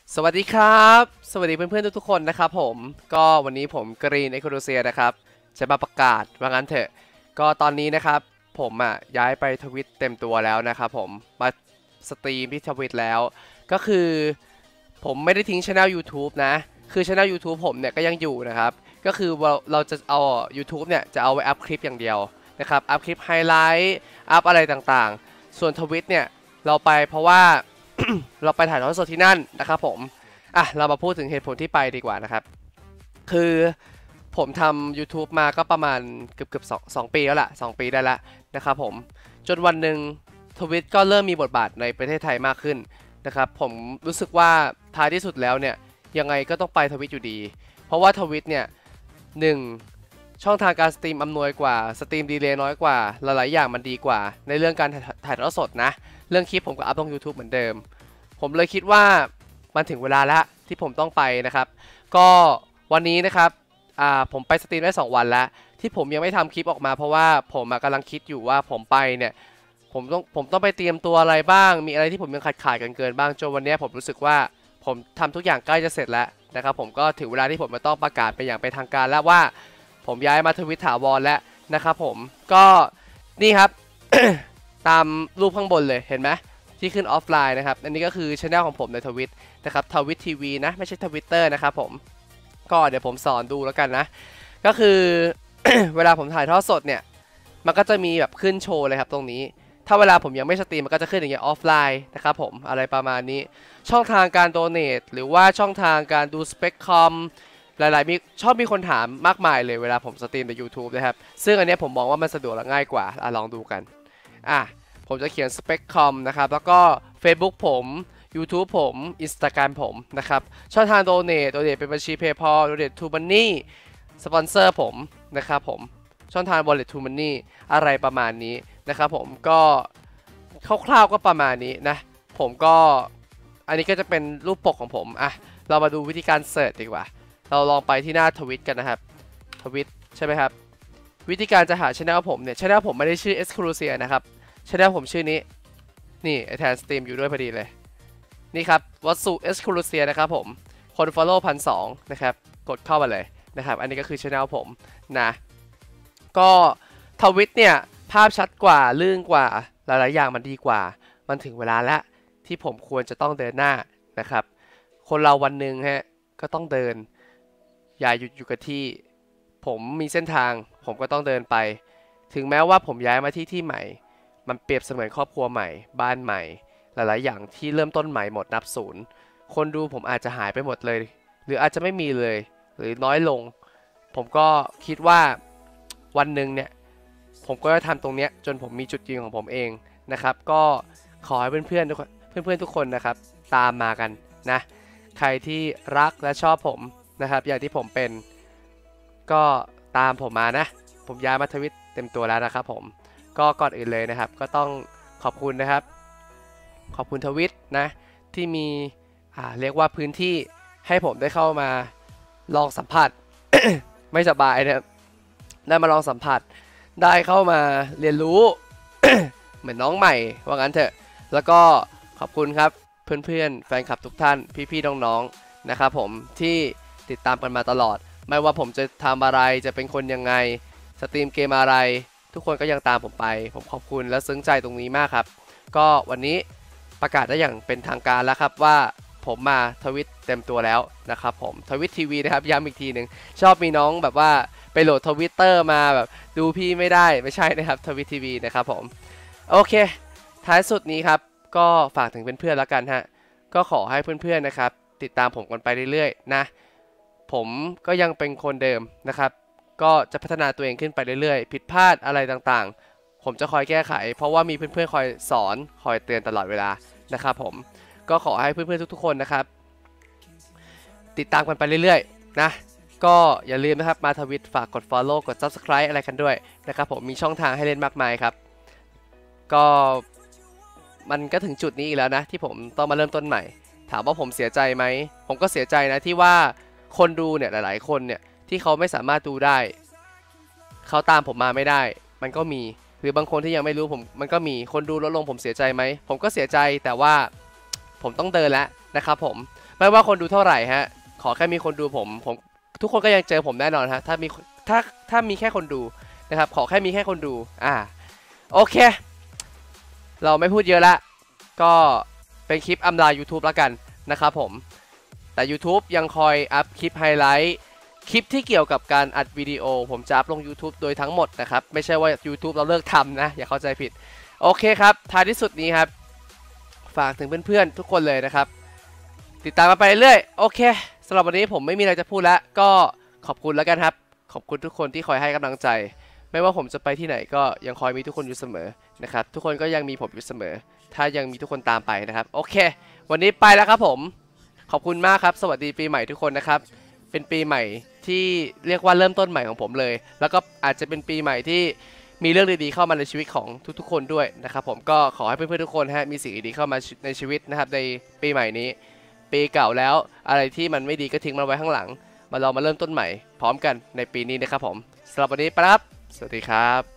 สวัสดีครับสวัสดีเพื่อนๆทุกๆคนนะครับผมก็วันนี้ผมกรีนเอโคโดเซียนะครับจะมาประกาศว่างั้นเถอะก็ตอนนี้นะครับผมย้ายไปทวิตเต็มตัวแล้วนะครับผมมาสตรีมที่ทวิตแล้วก็คือผมไม่ได้ทิ้งช่อง YouTube นะคือช่อง YouTube ผมเนี่ยก็ยังอยู่นะครับก็คือเราจะเอา YouTube เนี่ยจะเอาไว้อัพคลิปอย่างเดียวนะครับอัพคลิปไฮไลท์อัพอะไรต่างๆส่วนทวิตเนี่ยเราไปเพราะว่า เราไปถ่ายทอดสดที่นั่นนะครับผมเรามาพูดถึงเหตุผลที่ไปดีกว่านะครับคือผมทำ YouTube มาก็ประมาณเกือบสองปีแล้วล่ะ2 ปีได้แล้วนะครับผมจนวันหนึ่งทวิตก็เริ่มมีบทบาทในประเทศไทยมากขึ้นนะครับผมรู้สึกว่าท้ายที่สุดแล้วเนี่ยยังไงก็ต้องไปทวิตอยู่ดีเพราะว่าทวิตเนี่ยหนึ่งช่องทางการสตรีมอำนวยกว่าสตรีมดีเลย์น้อยกว่าหลายๆอย่างมันดีกว่าในเรื่องการถ่ายทอดสดนะเรื่องคลิปผมก็อัพลง YouTube เหมือนเดิมผมเลยคิดว่ามันถึงเวลาแล้วที่ผมต้องไปนะครับก็วันนี้นะครับผมไปสตรีมได้2 วันแล้วที่ผมยังไม่ทำคลิปออกมาเพราะว่าผมกำลังคิดอยู่ว่าผมไปเนี่ยผมต้องไปเตรียมตัวอะไรบ้างมีอะไรที่ผมยังขาดเกินบ้างจนวันนี้ผมรู้สึกว่าผมทำทุกอย่างใกล้จะเสร็จแล้วนะครับผมก็ถึงเวลาที่ผมจะต้องประกาศไปอย่างเป็นทางการแล้วว่าผมย้ายมาทวิตถาวรแล้วนะครับผมก็นี่ครับ ตามรูปข้างบนเลยเห็นไหมที่ขึ้นออฟไลน์นะครับอันนี้ก็คือช่องของผมในทวิตนะครับทวิตทีวีนะไม่ใช่ทวิตเตอร์นะครับผมก็เดี๋ยวผมสอนดูแล้วกันนะก็คือ เวลาผมถ่ายทอดสดเนี่ยมันก็จะมีแบบขึ้นโชว์เลยครับตรงนี้ถ้าเวลาผมยังไม่สตรีมมันก็จะขึ้นอย่างเงี้ยออฟไลน์นะครับผมอะไรประมาณนี้ช่องทางการโดเนทหรือว่าช่องทางการดูสเปคคอมหลายๆมีคนถามมากมายเลยเวลาผมสตรีมใน YouTube นะครับซึ่งอันนี้ผมมองว่ามันสะดวกและง่ายกว่าลองดูกันผมจะเขียน Spec Com นะครับแล้วก็ Facebook ผม YouTube ผม Instagram ผมนะครับช่องทาง Donate เป็นบัญชี PayPal Donate to Money สปอนเซอร์ผมนะครับผมช่องทาง Wallet to Money อะไรประมาณนี้นะครับผมก็คร่าวๆก็ประมาณนี้นะผมก็อันนี้ก็จะเป็นรูปปกของผมเรามาดูวิธีการเสิร์ชดีกว่าเราลองไปที่หน้าทวิตกันนะครับทวิตใช่ไหมครับวิธีการจะหาช่องผมเนี่ยช่องผมไม่ได้ชื่อ Exclusive นะครับช่องผมชื่อนี้นี่แทนสตรีมอยู่ด้วยพอดีเลยนี่ครับวัตสุเอสคูลูเซียนะครับผมคน follow 1,200นะครับกดเข้ามาเลยนะครับอันนี้ก็คือช่องผมนะก็ทวิตเนี่ยภาพชัดกว่าลื่นกว่าหลายๆอย่างมันดีกว่ามันถึงเวลาแล้วที่ผมควรจะต้องเดินหน้านะครับคนเราวันหนึ่งฮะก็ต้องเดินอย่าหยุดอยู่กับที่ผมมีเส้นทางผมก็ต้องเดินไปถึงแม้ว่าผมย้ายมาที่ใหม่มันเปรียบเสมือนครอบครัวใหม่บ้านใหม่หลายๆอย่างที่เริ่มต้นใหม่หมดนับศูนย์คนดูผมอาจจะหายไปหมดเลยหรืออาจจะไม่มีเลยหรือน้อยลงผมก็คิดว่าวันหนึ่งเนี่ยผมก็จะทำตรงนี้จนผมมีจุดยืนของผมเองนะครับก็ขอให้เพื่อนๆทุกคนนะครับตามมากันนะใครที่รักและชอบผมนะครับอย่างที่ผมเป็นก็ตามผมมานะผมย้ายมาทวิตเต็มตัวแล้วนะครับผมก็ก่อนอื่นเลยนะครับก็ต้องขอบคุณนะครับขอบคุณทวิตนะที่มีเรียกว่าพื้นที่ให้ผมได้เข้ามาลองสัมผัส ไม่สบายนะได้มาลองสัมผัสได้เข้ามาเรียนรู้ เหมือนน้องใหม่ว่างั้นเถอะแล้วก็ขอบคุณครับเพื่อนๆแฟนคลับทุกท่านพี่ๆน้องๆนะครับผมที่ติดตามกันมาตลอดไม่ว่าผมจะทำอะไรจะเป็นคนยังไงสตรีมเกมอะไรทุกคนก็ยังตามผมไปผมขอบคุณและซึ้งใจตรงนี้มากครับก็วันนี้ประกาศได้อย่างเป็นทางการแล้วครับว่าผมมาทวิตเต็มตัวแล้วนะครับผมทวิตทีวีนะครับย้ำอีกทีหนึ่งชอบมีน้องแบบว่าไปโหลดทวิตเตอร์มาแบบดูพี่ไม่ได้ไม่ใช่นะครับทวิตทีวีนะครับผมโอเคท้ายสุดนี้ครับก็ฝากถึงเพื่อนๆแล้วกันฮะก็ขอให้เพื่อนๆนะครับติดตามผมกันไปเรื่อยๆนะผมก็ยังเป็นคนเดิมนะครับก็จะพัฒนาตัวเองขึ้นไปเรื่อยๆผิดพลาดอะไรต่างๆผมจะคอยแก้ไขเพราะว่ามีเพื่อนๆคอยสอนคอยเตือนตลอดเวลานะครับผมก็ขอให้เพื่อนๆทุกๆคนนะครับติดตามกันไปเรื่อยๆนะก็อย่าลืมนะครับมาทวิตฝากกด follow กด subscribe อะไรกันด้วยนะครับผมมีช่องทางให้เล่นมากมายครับก็มันก็ถึงจุดนี้อีกแล้วนะที่ผมต้องมาเริ่มต้นใหม่ถามว่าผมเสียใจไหมผมก็เสียใจนะที่ว่าคนดูเนี่ยหลายๆคนเนี่ยที่เขาไม่สามารถดูได้เขาตามผมมาไม่ได้มันก็มีหรือบางคนที่ยังไม่รู้ผมมันก็มีคนดูลดลงผมเสียใจไหมผมก็เสียใจแต่ว่าผมต้องเดินแล้วนะครับผมไม่ว่าคนดูเท่าไหร่ฮะขอแค่มีคนดูผมทุกคนก็ยังเจอผมแน่นอนฮะถ้ามีแค่คนดูนะครับขอแค่มีแค่คนดูโอเคเราไม่พูดเยอะละก็เป็นคลิปอำลา YouTube แล้วกันนะครับผมแต่ YouTube ยังคอยอัพคลิปไฮไลท์คลิปที่เกี่ยวกับการอัดวิดีโอผมจะอัพลง YouTube โดยทั้งหมดนะครับไม่ใช่ว่า YouTube เราเลิกทำนะอย่าเข้าใจผิดโอเคครับท้ายที่สุดนี้ครับฝากถึงเพื่อนๆทุกคนเลยนะครับติดตามมาไปเรื่อยโอเคสำหรับวันนี้ผมไม่มีอะไรจะพูดแล้วก็ขอบคุณแล้วกันครับขอบคุณทุกคนที่คอยให้กำลังใจไม่ว่าผมจะไปที่ไหนก็ยังคอยมีทุกคนอยู่เสมอนะครับทุกคนก็ยังมีผมอยู่เสมอถ้ายังมีทุกคนตามไปนะครับโอเควันนี้ไปแล้วครับผมขอบคุณมากครับสวัสดีปีใหม่ทุกคนนะครับเป็นปีใหม่ที่เรียกว่าเริ่มต้นใหม่ของผมเลยแล้วก็อาจจะเป็นปีใหม่ที่มีเรื่องดีๆเข้ามาในชีวิตของทุกๆคนด้วยนะครับผมก็ขอให้เพื่อนๆทุกคนมีสิ่งดีๆเข้ามาในชีวิตนะครับในปีใหม่นี้ปีเก่าแล้วอะไรที่มันไม่ดีก็ทิ้งมันไว้ข้างหลังมาลองมาเริ่มต้นใหม่พร้อมกันในปีนี้นะครับผมสำหรับวันนี้ไปครับสวัสดีครับ